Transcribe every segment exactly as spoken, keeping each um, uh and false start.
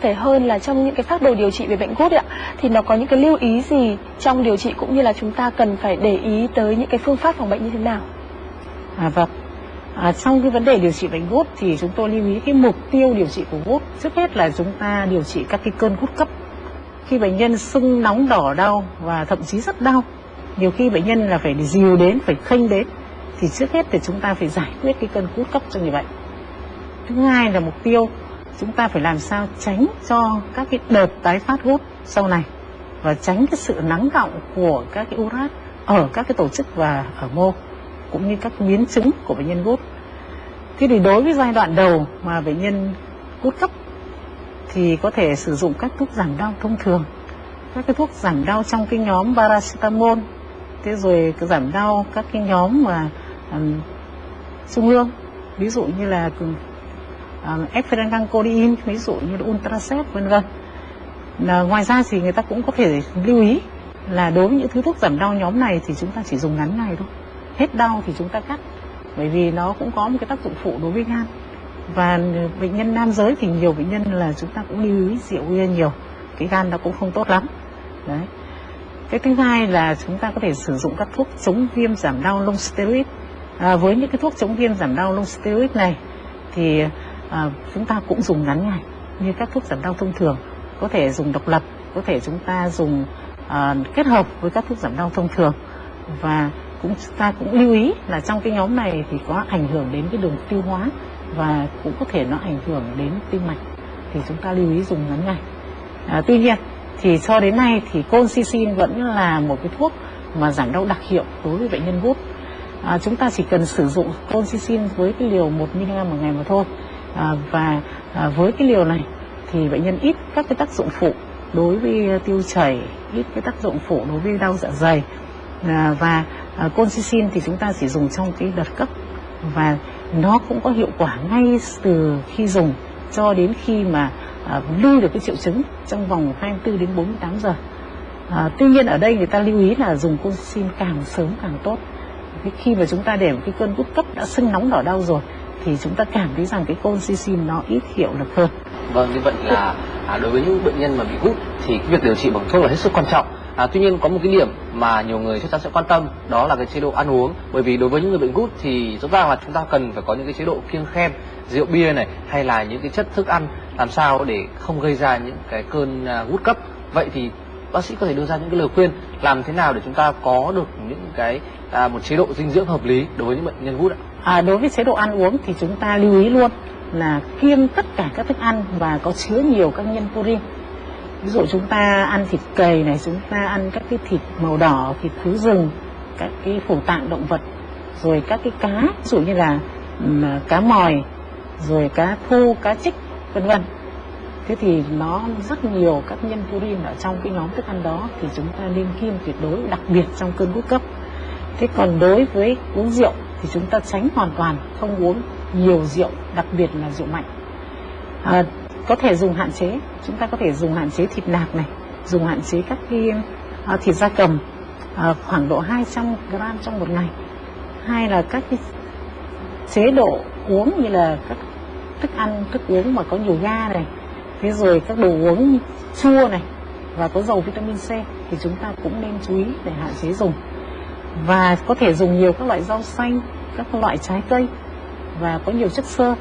Thể hơn là trong những cái phác đồ điều trị về bệnh gút ạ, thì nó có những cái lưu ý gì trong điều trị cũng như là chúng ta cần phải để ý tới những cái phương pháp phòng bệnh như thế nào? À, vâng. À, trong cái vấn đề điều trị bệnh gút thì chúng tôi lưu ý cái mục tiêu điều trị của gút. Trước hết là chúng ta điều trị các cái cơn gút cấp. Khi bệnh nhân sưng nóng đỏ đau và thậm chí rất đau, nhiều khi bệnh nhân là phải dìu đến, phải khênh đến, thì trước hết thì chúng ta phải giải quyết cái cơn gút cấp cho người bệnh. Thứ hai là mục tiêu chúng ta phải làm sao tránh cho các cái đợt tái phát gút sau này và tránh cái sự nắng đọng của các cái urat ở các cái tổ chức và ở mô cũng như các biến chứng của bệnh nhân gút. Thế thì đối với giai đoạn đầu mà bệnh nhân gút cấp thì có thể sử dụng các thuốc giảm đau thông thường, các cái thuốc giảm đau trong cái nhóm paracetamol, thế rồi giảm đau các cái nhóm mà um, trung ương, ví dụ như là um, ephenylcodeine, ví dụ như là Ultracet vân vân. Ngoài ra thì người ta cũng có thể lưu ý là đối với những thứ thuốc giảm đau nhóm này thì chúng ta chỉ dùng ngắn ngày thôi, hết đau thì chúng ta cắt, bởi vì nó cũng có một cái tác dụng phụ đối với gan. Và bệnh nhân nam giới thì nhiều bệnh nhân là chúng ta cũng lưu ý rượu bia nhiều, cái gan nó cũng không tốt lắm. Đấy. Cái thứ hai là chúng ta có thể sử dụng các thuốc chống viêm giảm đau long steroid. À, với những cái thuốc chống viêm giảm đau long steroid này thì à, chúng ta cũng dùng ngắn ngày như các thuốc giảm đau thông thường, có thể dùng độc lập, có thể chúng ta dùng à, kết hợp với các thuốc giảm đau thông thường. Và cũng chúng ta cũng lưu ý là trong cái nhóm này thì có ảnh hưởng đến cái đường tiêu hóa và cũng có thể nó ảnh hưởng đến tim mạch, thì chúng ta lưu ý dùng ngắn ngày. À, tuy nhiên thì cho đến nay thì colchicine vẫn là một cái thuốc mà giảm đau đặc hiệu đối với bệnh nhân gút. À, chúng ta chỉ cần sử dụng colchicine với cái liều một mi-li-gam một ngày mà thôi. À, và à, với cái liều này thì bệnh nhân ít các cái tác dụng phụ đối với tiêu chảy, ít cái tác dụng phụ đối với đau dạ dày. À, và à, colchicine thì chúng ta chỉ dùng trong cái đợt cấp và nó cũng có hiệu quả ngay từ khi dùng cho đến khi mà à, lưu được cái triệu chứng trong vòng hai mươi tư đến bốn mươi tám giờ. À, tuy nhiên ở đây người ta lưu ý là dùng colchicine càng sớm càng tốt. Khi mà chúng ta để một cái cơn gút cấp đã sưng nóng đỏ đau rồi thì chúng ta cảm thấy rằng cái colchicine nó ít hiệu lực hơn. Vâng, như vậy là à, đối với những bệnh nhân mà bị gút thì cái việc điều trị bằng thuốc là hết sức quan trọng. À, tuy nhiên có một cái điểm mà nhiều người chắc chắn sẽ quan tâm, đó là cái chế độ ăn uống. Bởi vì đối với những người bệnh gút thì rõ ràng là chúng ta cần phải có những cái chế độ kiêng khem, rượu bia này hay là những cái chất thức ăn làm sao để không gây ra những cái cơn uh, gút cấp. Vậy thì bác sĩ có thể đưa ra những cái lời khuyên làm thế nào để chúng ta có được những cái à, một chế độ dinh dưỡng hợp lý đối với những bệnh nhân gút ạ? À, đối với chế độ ăn uống thì chúng ta lưu ý luôn là kiêng tất cả các thức ăn và có chứa nhiều các nhân purin. Ví dụ chúng ta ăn thịt cầy này, chúng ta ăn các cái thịt màu đỏ, thịt thú rừng, các cái phủ tạng động vật, rồi các cái cá, ví dụ như là um, cá mòi, rồi cá thu, cá trích, vân vân. Thế thì nó rất nhiều các nhân purin ở trong cái nhóm thức ăn đó thì chúng ta nên kiêng tuyệt đối, đặc biệt trong cơn gút cấp. Thế còn đối với uống rượu thì chúng ta tránh hoàn toàn không uống nhiều rượu, đặc biệt là rượu mạnh. À, có thể dùng hạn chế, chúng ta có thể dùng hạn chế thịt nạc này, dùng hạn chế các cái uh, thịt gia cầm uh, khoảng độ hai trăm gram trong một ngày. Hai là các cái chế độ uống như là các thức ăn, thức uống mà có nhiều ga này, thế rồi các đồ uống chua này và có dầu vitamin C thì chúng ta cũng nên chú ý để hạn chế dùng. Và có thể dùng nhiều các loại rau xanh, các loại trái cây và có nhiều chất xơ.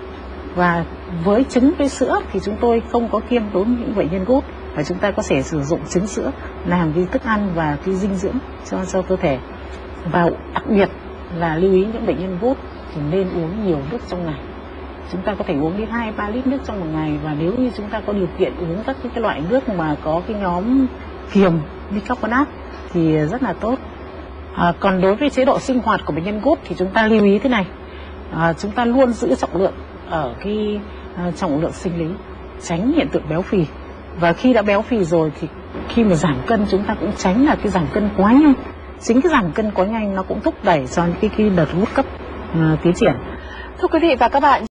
Và với trứng với sữa thì chúng tôi không có kiêng đối với những bệnh nhân gút, và chúng ta có thể sử dụng trứng sữa làm cái thức ăn và cái dinh dưỡng cho cho cơ thể. Và đặc biệt là lưu ý những bệnh nhân gút thì nên uống nhiều nước trong ngày. Chúng ta có thể uống đến hai ba lít nước trong một ngày, và nếu như chúng ta có điều kiện uống các cái loại nước mà có cái nhóm kiềm bicarbonate thì rất là tốt. À, còn đối với chế độ sinh hoạt của bệnh nhân gút thì chúng ta lưu ý thế này, à, chúng ta luôn giữ trọng lượng ở cái uh, trọng lượng sinh lý, tránh hiện tượng béo phì. Và khi đã béo phì rồi thì khi mà giảm cân chúng ta cũng tránh là cái giảm cân quá nhanh. Chính cái giảm cân quá nhanh nó cũng thúc đẩy cho cái, cái đợt gút cấp uh, tiến triển. Thưa quý vị và các bạn,